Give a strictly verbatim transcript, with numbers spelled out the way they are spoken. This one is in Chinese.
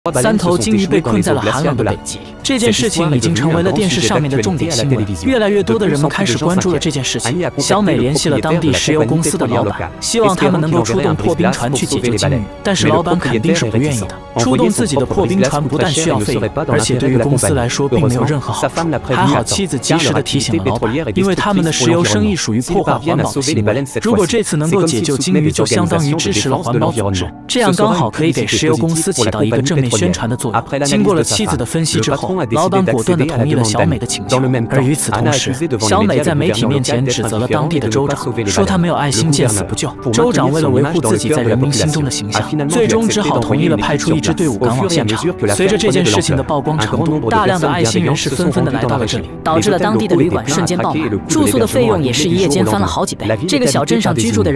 三头鲸鱼被困在了寒冷的北极，这件事情已经成为了电视上面的重点新闻。越来越多的人们开始关注了这件事情。小美联系了当地石油公司的老板，希望他们能够出动破冰船去解救鲸鱼，但是老板肯定是不愿意的。出动自己的破冰船不但需要费用，而且对于公司来说并没有任何好处。还好妻子及时的提醒了老板，因为他们的石油生意属于破坏环保的行为。如果这次能够解救鲸鱼，就相当于支持了环保组织，这样刚好可以给石油公司起到一个正面宣传的作用。 经过了妻子的分析之后，老板果断地同意了小美的请求。而与此同时，小美在媒体面前指责了当地的州长，说他没有爱心，见死不救。州长为了维护自己在人民心中的形象，最终只好同意了派出一支队伍赶往现场。随着这件事情的曝光程度，大量的爱心人士纷纷地来到了这里， 导致了当地的旅馆瞬间爆满，住宿的费用也是一夜间翻了好几倍。这个小镇上居住的人。